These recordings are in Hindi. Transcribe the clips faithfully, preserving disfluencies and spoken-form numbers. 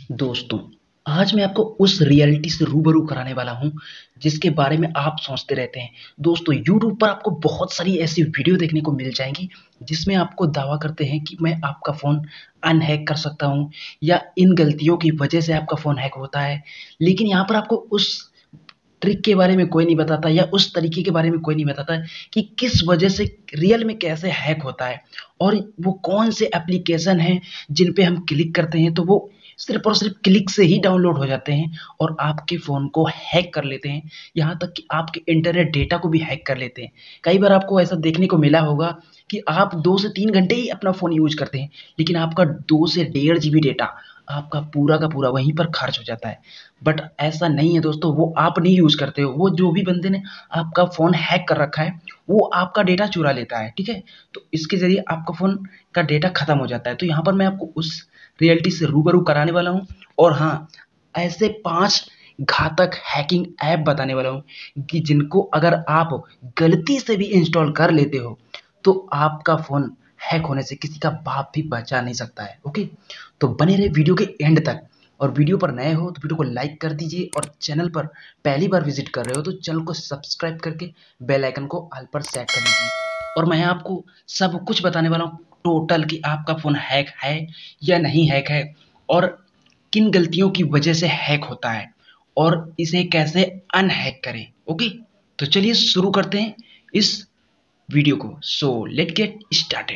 दोस्तों, आज मैं आपको उस रियलिटी से रूबरू कराने वाला हूँ, जिसके बारे में आप सोचते रहते हैं। दोस्तों, यूट्यूब पर आपको बहुत सारी ऐसी वीडियो देखने को मिल जाएँगी, जिसमें आपको दावा करते हैं कि मैं आपका फ़ोन अनहैक कर सकता हूँ या इन गलतियों की वजह से आपका फ़ोन हैक होता है। लेकिन यहाँ पर आपको उस ट्रिक के बारे में कोई नहीं बताता या उस तरीके के बारे में कोई नहीं बताता कि किस वजह से रियल में कैसे हैक होता है और वो कौन से एप्लीकेशन हैं जिन पे हम क्लिक करते हैं तो वो सिर्फ और सिर्फ क्लिक से ही डाउनलोड हो जाते हैं और आपके फ़ोन को हैक कर लेते हैं। यहाँ तक कि आपके इंटरनेट डेटा को भी हैक कर लेते हैं। कई बार आपको ऐसा देखने को मिला होगा कि आप दो से तीन घंटे ही अपना फ़ोन यूज़ करते हैं, लेकिन आपका दो से डेढ़ जीबी डेटा आपका पूरा का पूरा वहीं पर खर्च हो जाता है। बट ऐसा नहीं है दोस्तों, वो आप नहीं यूज़ करते हो, वो जो भी बंदे ने आपका फ़ोन हैक कर रखा है, वो आपका डेटा चुरा लेता है, ठीक है? तो इसके ज़रिए आपका फ़ोन का डेटा खत्म हो जाता है। तो यहाँ पर मैं आपको उस रियलिटी से रूबरू कराने वाला हूँ और हाँ, ऐसे पाँच घातक हैकिंग ऐप बताने वाला हूँ कि जिनको अगर आप गलती से भी इंस्टॉल कर लेते हो, तो आपका फ़ोन हैक होने से किसी का बाप भी बचा नहीं सकता है, ओके? तो बने रहे वीडियो के एंड तक और वीडियो पर नए हो तो वीडियो को लाइक कर दीजिए और चैनल पर पहली बार विजिट कर रहे हो तो चैनल को सब्सक्राइब करके बेल आइकन को ऑल पर सेट कर दीजिए। और मैं आपको सब कुछ बताने वाला हूँ टोटल कि आपका फ़ोन हैक है या नहीं हैक है और किन गलतियों की वजह से हैक होता है और इसे कैसे अनहैक करें, ओके? तो चलिए शुरू करते हैं इस वीडियो को। So let get started.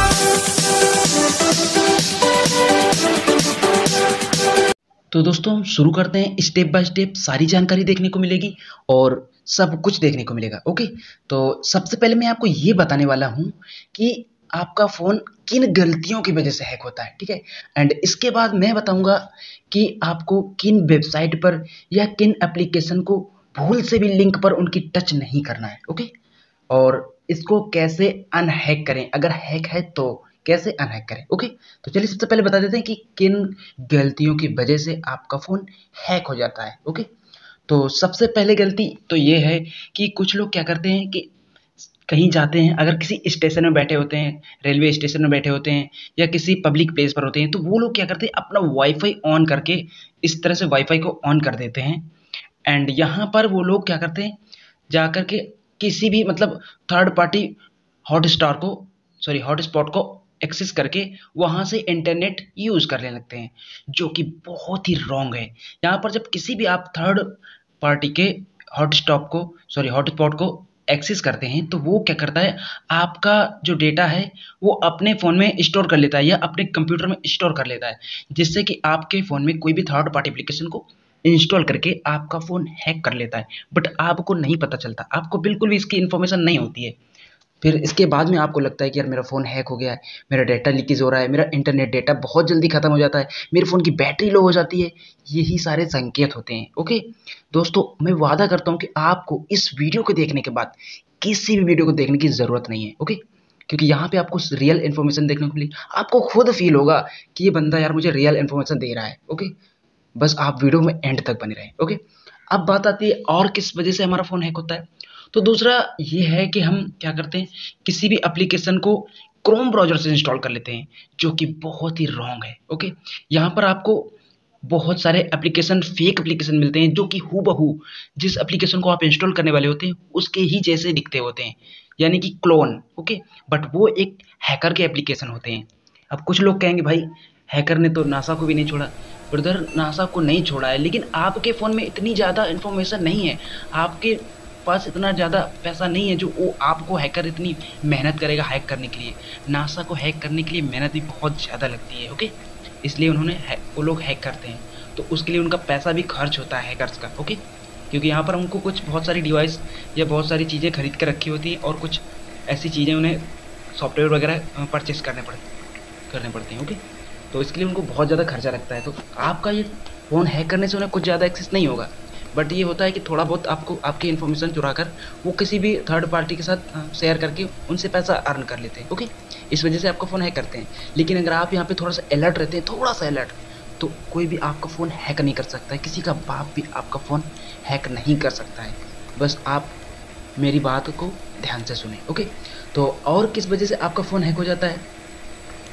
तो दोस्तों हम शुरू करते हैं। स्टेप बाय स्टेप सारी जानकारी देखने को मिलेगी और सब कुछ देखने को मिलेगा, ओके? तो सबसे पहले मैं आपको ये बताने वाला हूँ कि आपका फ़ोन किन गलतियों की वजह से हैक होता है, ठीक है? एंड इसके बाद मैं बताऊँगा कि आपको किन वेबसाइट पर या किन एप्लीकेशन को भूल से भी लिंक पर उनकी टच नहीं करना है, ओके? और इसको कैसे अनहैक करें, अगर हैक है तो कैसे अनहैक करें, ओके? तो चलिए सबसे पहले बता देते हैं कि किन गलतियों की वजह से आपका फ़ोन हैक हो जाता है, ओके? तो सबसे पहले गलती तो ये है कि कुछ लोग क्या करते हैं कि कहीं जाते हैं, अगर किसी स्टेशन में बैठे होते हैं, रेलवे स्टेशन में बैठे होते हैं या किसी पब्लिक प्लेस पर होते हैं, तो वो लोग क्या करते हैं अपना वाईफ़ाई ऑन करके इस तरह से वाईफ़ाई को ऑन कर देते हैं एंड यहाँ पर वो लोग क्या करते हैं, जाकर के किसी भी मतलब थर्ड पार्टी हॉटस्टार को सॉरी हॉटस्पॉट को एक्सेस करके वहाँ से इंटरनेट यूज़ करने लगते हैं, जो कि बहुत ही रॉन्ग है। यहाँ पर जब किसी भी आप थर्ड पार्टी के हॉटस्टॉप को सॉरी हॉटस्पॉट को एक्सेस करते हैं, तो वो क्या करता है, आपका जो डेटा है वो अपने फ़ोन में स्टोर कर लेता है या अपने कंप्यूटर में स्टोर कर लेता है, जिससे कि आपके फ़ोन में कोई भी थर्ड पार्टी एप्लीकेशन को इंस्टॉल करके आपका फ़ोन हैक कर लेता है। बट आपको नहीं पता चलता, आपको बिल्कुल भी इसकी इन्फॉर्मेशन नहीं होती है। फिर इसके बाद में आपको लगता है कि यार मेरा फ़ोन हैक हो गया है, मेरा डेटा लीकेज हो रहा है, मेरा इंटरनेट डेटा बहुत जल्दी ख़त्म हो जाता है, मेरे फ़ोन की बैटरी लो हो जाती है। यही सारे संकेत होते हैं, ओके? दोस्तों, मैं वादा करता हूँ कि आपको इस वीडियो को देखने के बाद किसी भी वीडियो को देखने की ज़रूरत नहीं है, ओके? क्योंकि यहाँ पे आपको रियल इन्फॉर्मेशन देखने को मिलेगी। आपको खुद फ़ील होगा कि ये बंदा यार मुझे रियल इन्फॉर्मेशन दे रहा है, ओके? बस आप वीडियो में एंड तक बने रहें, ओके? अब बात आती है और किस वजह से हमारा फ़ोन हैक होता है। तो दूसरा ये है कि हम क्या करते हैं, किसी भी एप्लीकेशन को क्रोम ब्राउज़र से इंस्टॉल कर लेते हैं, जो कि बहुत ही रॉन्ग है, ओके? यहाँ पर आपको बहुत सारे एप्लीकेशन फेक एप्लीकेशन मिलते हैं, जो कि हूबहू जिस एप्लीकेशन को आप इंस्टॉल करने वाले होते हैं, उसके ही जैसे दिखते होते हैं, यानी कि क्लोन, ओके? बट वो एक हैकर के एप्लीकेशन होते हैं। अब कुछ लोग कहेंगे भाई हैकर ने तो नासा को भी नहीं छोड़ा। ब्रदर, नासा को नहीं छोड़ा है, लेकिन आपके फ़ोन में इतनी ज़्यादा इन्फॉर्मेशन नहीं है, आपके पास इतना ज़्यादा पैसा नहीं है जो वो आपको हैकर इतनी मेहनत करेगा हैक करने के लिए। नासा को हैक करने के लिए मेहनत भी बहुत ज़्यादा लगती है, ओके? इसलिए उन्होंने वो लोग हैक करते हैं, तो उसके लिए उनका पैसा भी खर्च होता है हैकर्स का, ओके? क्योंकि यहाँ पर उनको कुछ बहुत सारी डिवाइस या बहुत सारी चीज़ें खरीद कर रखी होती हैं और कुछ ऐसी चीज़ें उन्हें सॉफ्टवेयर वगैरह परचेस करने पड़ करने पड़ते हैं, ओके? तो इसके लिए उनको बहुत ज़्यादा खर्चा लगता है। तो आपका ये फ़ोन हैक करने से उन्हें कुछ ज़्यादा एक्सेस नहीं होगा, बट ये होता है कि थोड़ा बहुत आपको आपकी इन्फॉर्मेशन चुरा कर वो किसी भी थर्ड पार्टी के साथ शेयर करके उनसे पैसा अर्न कर लेते हैं, ओके? इस वजह से आपका फ़ोन हैक करते हैं। लेकिन अगर आप यहाँ पे थोड़ा सा अलर्ट रहते हैं, थोड़ा सा अलर्ट, तो कोई भी आपका फ़ोन हैक नहीं कर सकता है, किसी का बाप भी आपका फ़ोन हैक नहीं कर सकता है। बस आप मेरी बात को ध्यान से सुनें, ओके? तो और किस वजह से आपका फ़ोन हैक हो जाता है?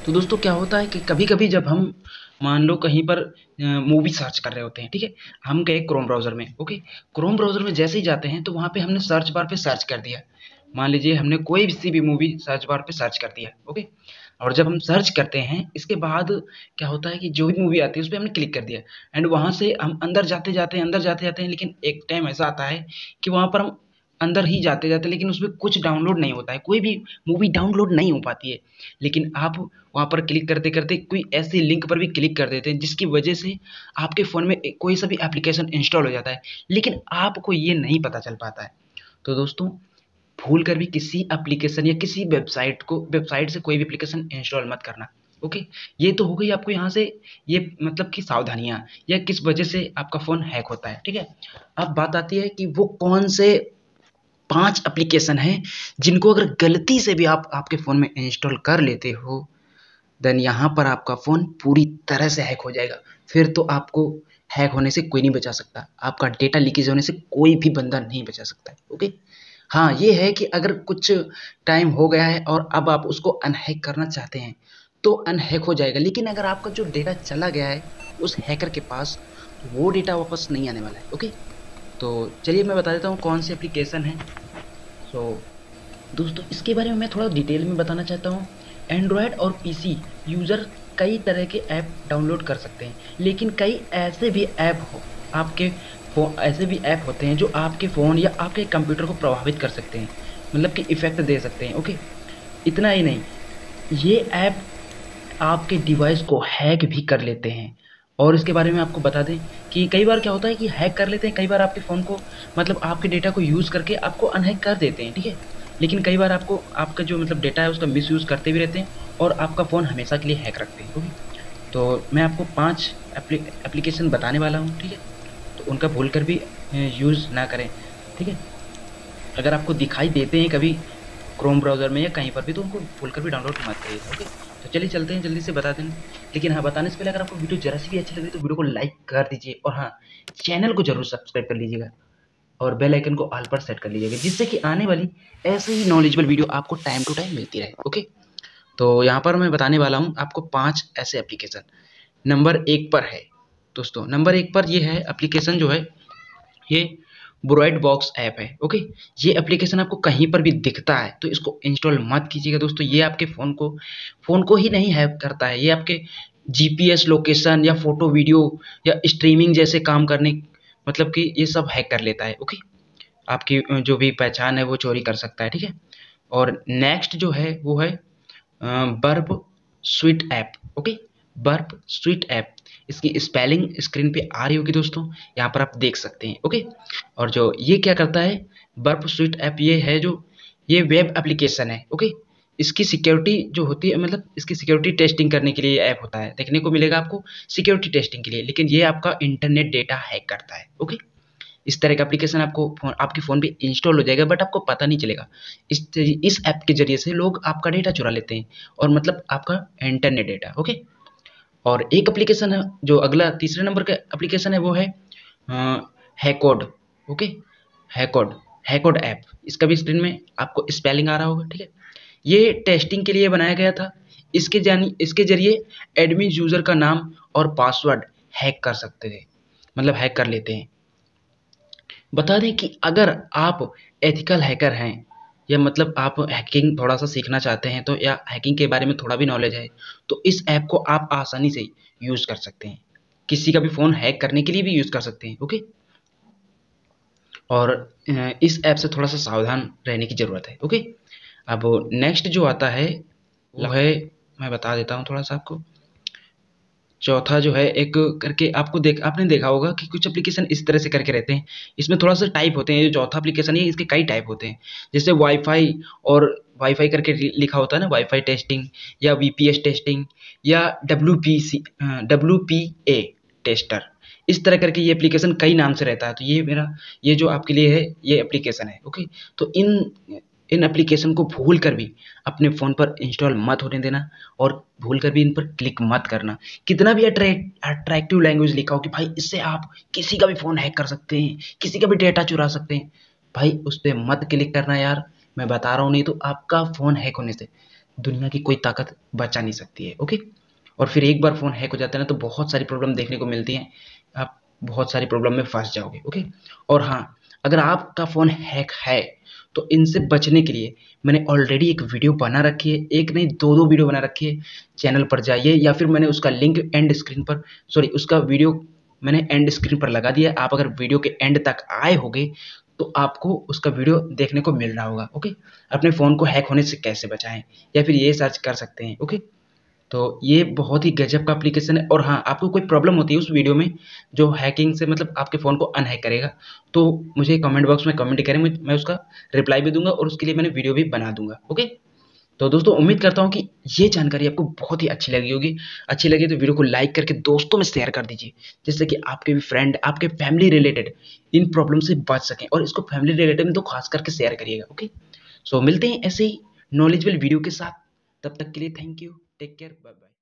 तो दोस्तों क्या होता है कि कभी-कभी जब हम मान लो कहीं पर अ, मूवी सर्च कर रहे होते हैं, ठीक है? हम गए क्रोम ब्राउज़र में, ओके? क्रोम ब्राउज़र में जैसे ही जाते हैं तो वहाँ पे हमने सर्च बार पे सर्च कर दिया। मान लीजिए हमने कोई सी भी मूवी सर्च बार पे सर्च कर दिया, ओके? और जब हम सर्च करते हैं इसके बाद क्या होता है कि जो भी मूवी आती है उस पे हमने क्लिक कर दिया एंड वहाँ से हम अंदर जाते-जाते हैं, अंदर जाते-जाते हैं, लेकिन एक टाइम ऐसा आता है कि वहाँ पर हम अंदर ही जाते-जाते लेकिन उसमें कुछ डाउनलोड नहीं होता है, कोई भी मूवी डाउनलोड नहीं हो पाती है। लेकिन आप वहाँ पर क्लिक करते-करते कोई ऐसी लिंक पर भी क्लिक कर देते हैं जिसकी वजह से आपके फ़ोन में ए कोई सा भी एप्लीकेशन इंस्टॉल हो जाता है, लेकिन आपको ये नहीं पता चल पाता है। तो दोस्तों, भूल कर भी किसी एप्लीकेशन या किसी वेबसाइट को वेबसाइट से कोई भी एप्लीकेशन इंस्टॉल मत करना, ओके? ये तो हो गई आपको यहाँ से ये मतलब कि सावधानियाँ या किस वजह से आपका फ़ोन हैक होता है, ठीक है? अब बात आती है कि वो कौन से पाँच एप्लीकेशन हैं जिनको अगर गलती से भी आप आपके फ़ोन में इंस्टॉल कर लेते हो, देन यहाँ पर आपका फ़ोन पूरी तरह से हैक हो जाएगा। फिर तो आपको हैक होने से कोई नहीं बचा सकता। आपका डेटा लीकेज होने से कोई भी बंदा नहीं बचा सकता है, ओके? हाँ, ये है कि अगर कुछ टाइम हो गया है और अब आप उसको अनहैक करना चाहते हैं, तो अनहैक हो जाएगा। लेकिन अगर आपका जो डेटा चला गया है उस हैकर के पास, तो वो डेटा वापस नहीं आने वाला है, ओके? तो चलिए मैं बता देता हूँ कौन सी एप्लीकेशन है। सो दोस्तों इसके बारे में मैं थोड़ा डिटेल में बताना चाहता हूँ। एंड्रॉयड और पीसी यूज़र कई तरह के ऐप डाउनलोड कर सकते हैं, लेकिन कई ऐसे भी ऐप हो आपके फ़ोन ऐसे भी ऐप होते हैं जो आपके फ़ोन या आपके कंप्यूटर को प्रभावित कर सकते हैं, मतलब कि इफ़ेक्ट दे सकते हैं, ओके? इतना ही नहीं, ये ऐप आपके डिवाइस को हैक भी कर लेते हैं। और इसके बारे में आपको बता दें कि कई बार क्या होता है कि हैक कर लेते हैं, कई बार आपके फ़ोन को मतलब आपके डेटा को यूज़ करके आपको अनहैक कर देते हैं, ठीक है? लेकिन कई बार आपको आपका जो मतलब डेटा है उसका मिसयूज़ करते भी रहते हैं और आपका फ़ोन हमेशा के लिए हैक रखते हैं, ओके? तो मैं आपको पाँच एप्ली एप्लीकेशन बताने वाला हूँ, ठीक है? तो उनका भूलकर भी अ, यूज़ ना करें, ठीक है? अगर आपको दिखाई देते हैं कभी क्रोम ब्राउज़र में या कहीं पर भी तो उनको भूलकर भी डाउनलोड मत करिएगा, ओके? तो चलिए चलते हैं जल्दी से बता दें। लेकिन हाँ, बताने से पहले अगर आपको वीडियो ज़रा सी भी अच्छी लग रही है तो वीडियो को लाइक कर दीजिए और हाँ, चैनल को ज़रूर सब्सक्राइब कर लीजिएगा और बेल आइकन को ऑल पर सेट कर लीजिएगा, जिससे कि आने वाली ऐसे ही नॉलेजेबल वीडियो आपको टाइम टू टाइम मिलती रहे, ओके? तो यहाँ पर मैं बताने वाला हूँ आपको पाँच ऐसे एप्लीकेशन। नंबर एक पर है दोस्तों, नंबर एक पर ये है एप्लीकेशन जो है, ये ब्रोइड बॉक्स ऐप है, ओके? ये एप्लीकेशन आपको कहीं पर भी दिखता है तो इसको इंस्टॉल मत कीजिएगा दोस्तों। ये आपके फ़ोन को फ़ोन को ही नहीं हैक करता है, ये आपके जीपीएस लोकेशन या फ़ोटो, वीडियो या स्ट्रीमिंग जैसे काम करने मतलब कि ये सब हैक कर लेता है, ओके? आपकी अ, जो भी पहचान है वो चोरी कर सकता है, ठीक है? और नेक्स्ट जो है वो है Burp Suite app, okay? Burp Suite app, इसकी स्पेलिंग स्क्रीन पे आ रही होगी दोस्तों, यहाँ पर आप देख सकते हैं, ओके? और जो ये क्या करता है, बर्ब स्वीट ऐप ये है जो ये वेब एप्लीकेशन है, ओके? इसकी सिक्योरिटी जो होती है मतलब इसकी सिक्योरिटी टेस्टिंग करने के लिए ये ऐप होता है, देखने को मिलेगा आपको सिक्योरिटी टेस्टिंग के लिए, लेकिन ये आपका इंटरनेट डेटा हैक करता है, ओके? इस तरह का एप्लीकेशन आपको फ़ोन आपके फ़ोन पे इंस्टॉल हो जाएगा बट आपको पता नहीं चलेगा। इस इस ऐप के ज़रिए से लोग आपका डेटा चुरा लेते हैं और मतलब आपका इंटरनेट डेटा, ओके? और एक एप्लीकेशन है जो अगला तीसरे नंबर का एप्लीकेशन है वो है अ, हैकोड, ओके? हैकोड हैकोड ऐप, इसका भी स्क्रीन में आपको स्पेलिंग आ रहा होगा, ठीक है? ये टेस्टिंग के लिए बनाया गया था। इसके जानी इसके ज़रिए एडमिन यूज़र का नाम और पासवर्ड हैक कर सकते थे, मतलब हैक कर लेते हैं। बता दें कि अगर आप एथिकल हैकर हैं या मतलब आप हैकिंग थोड़ा-सा सीखना चाहते हैं तो या हैकिंग के बारे में थोड़ा भी नॉलेज है, तो इस ऐप को आप आसानी से यूज़ कर सकते हैं। किसी का भी फ़ोन हैक करने के लिए भी यूज़ कर सकते हैं, ओके? और अ, इस ऐप से थोड़ा-सा सावधान रहने की ज़रूरत है, ओके? अब नेक्स्ट जो आता है, वो है मैं बता देता हूँ थोड़ा-सा आपको। चौथा जो है एक करके आपको देख आपने देखा होगा कि कुछ एप्लीकेशन इस तरह से करके रहते हैं। इसमें थोड़ा-सा टाइप होते हैं, जो चौथा एप्लीकेशन है इसके कई टाइप होते हैं। जैसे वाई-फाई और वाई-फाई करके लि लिखा होता है ना, वाई-फाई टेस्टिंग या वीपीएस टेस्टिंग या डब्ल्यूपीसी अ, डब्ल्यूपीए टेस्टर। इस तरह करके ये एप्लीकेशन कई नाम से रहता है। तो ये मेरा ये जो आपके लिए है ये एप्लीकेशन है, ओके? तो इन इन एप्लीकेशन को भूल कर भी अपने फ़ोन पर इंस्टॉल मत होने देना और भूल कर भी इन पर क्लिक मत करना। कितना भी अट्रैक्ट अट्रैक्टिव लैंग्वेज लिखा हो कि भाई इससे आप किसी का भी फ़ोन हैक कर सकते हैं, किसी का भी डेटा चुरा सकते हैं, भाई उस पे मत क्लिक करना यार, मैं बता रहा हूँ, नहीं तो आपका फ़ोन हैक होने से दुनिया की कोई ताकत बचा नहीं सकती है। ओके, और फिर एक बार फ़ोन हैक हो जाता है ना तो बहुत सारी प्रॉब्लम देखने को मिलती हैं, आप बहुत सारी प्रॉब्लम में फंस जाओगे। ओके, और हाँ, अगर आपका फ़ोन हैक है तो इनसे बचने के लिए मैंने ऑलरेडी एक वीडियो बना रखी है, एक नहीं दो दो वीडियो बना रखी है। चैनल पर जाइए या फिर मैंने उसका लिंक एंड स्क्रीन पर, सॉरी उसका वीडियो मैंने एंड स्क्रीन पर लगा दिया है। आप अगर वीडियो के एंड तक आए होगे तो आपको उसका वीडियो देखने को मिल रहा होगा। ओके, अपने फ़ोन को हैक होने से कैसे बचाएं, या फिर ये सर्च कर सकते हैं। ओके, तो ये बहुत ही गजब का एप्लीकेशन है। और हाँ, आपको कोई प्रॉब्लम होती है उस वीडियो में जो हैकिंग से मतलब आपके फ़ोन को अनहैक करेगा, तो मुझे कमेंट बॉक्स में कमेंट करें, मैं मैं उसका रिप्लाई भी दूंगा और उसके लिए मैंने वीडियो भी बना दूंगा। ओके, तो दोस्तों उम्मीद करता हूँ कि ये जानकारी आपको बहुत ही अच्छी लगी होगी। अच्छी लगी तो वीडियो को लाइक करके दोस्तों में शेयर कर दीजिए, जिससे कि आपके भी फ्रेंड, आपके फैमिली रिलेटेड इन प्रॉब्लम से बच सकें। और इसको फैमिली रिलेटेड में तो खास करके शेयर करिएगा। ओके, सो मिलते हैं ऐसे ही नॉलेजेबल वीडियो के साथ। तब तक के लिए thank you, take care, bye bye.